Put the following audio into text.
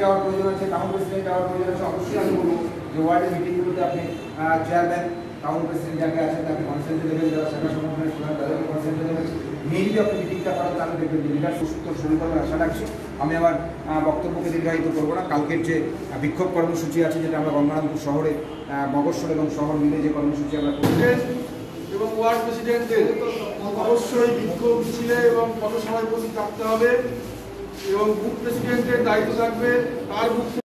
যাওয়ার প্রয়োজন আছে, টাউন প্রেসিডেন্ট যাওয়ার প্রয়োজন আছে, অবশ্যই আমি বলবো যে ওয়ার্ডের মিটিংগুলোতে আপনি চেয়ারম্যান, টাউন প্রেসিডেন্ট যাকে আছেন তাকে কনসেন্ট্রে দেবেন, যারা শাখা সংগঠনের প্রধান তাদেরকে কনসেন্ট্রে দেবেন। মেইনলি আপনি মিটিংটা করেন, তাহলে দেখবেন যে লিডার সুস্থ শুরু করবেন আশা রাখছি। আমি আমার বক্তব্যকে দীর্ঘায়িত করবো না। কালকের যে বিক্ষোভ কর্মসূচি আছে, যেটা আমরা গঙ্গারামপুর শহরে মগস্বর এবং শহর মিলে যে কর্মসূচি আমরা করছি, এবং ওয়ার্ড প্রেসিডেন্টদের অবশ্যই বিক্ষোভ মিছিলে এবং পথসভায় উপস্থিত থাকতে হবে এবং বুথ প্রেসিডেন্টের দায়িত্ব থাকবে তার বুথ